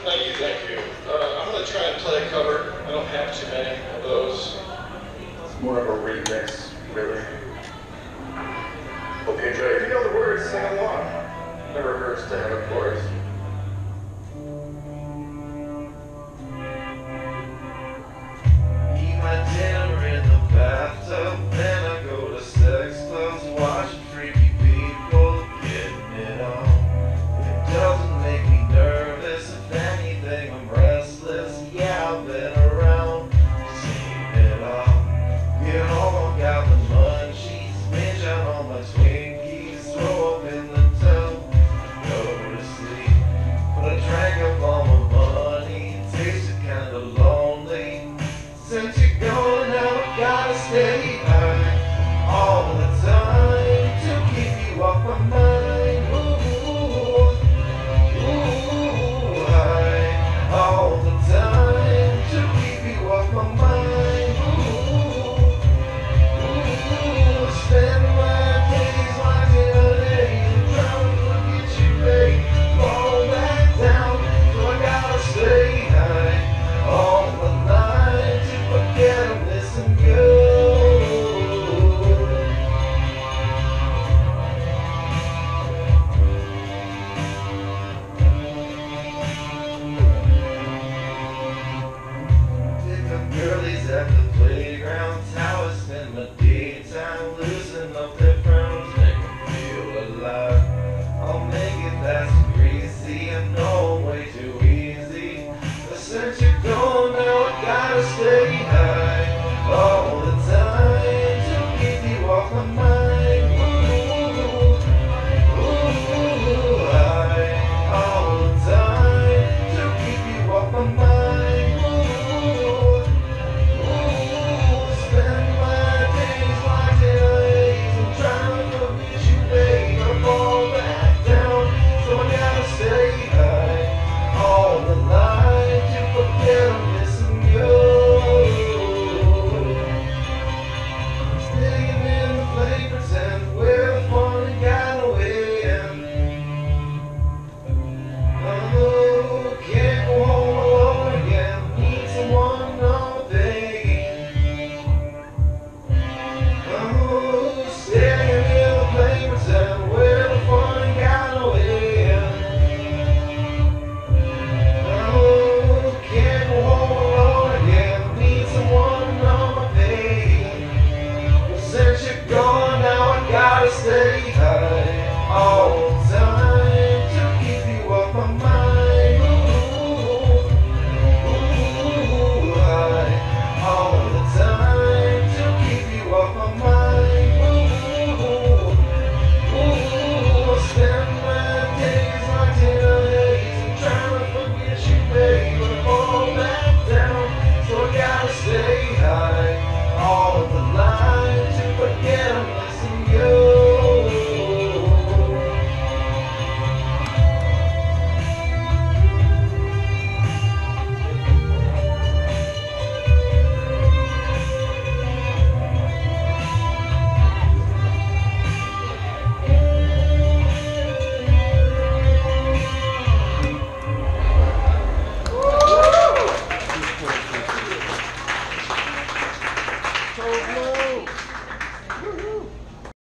Thank you, thank you. I'm going to try and play a cover. I don't have too many of those. It's more of a remix, really. Hope you enjoy it. If you know the words, sing along. Never hurts to have a chorus.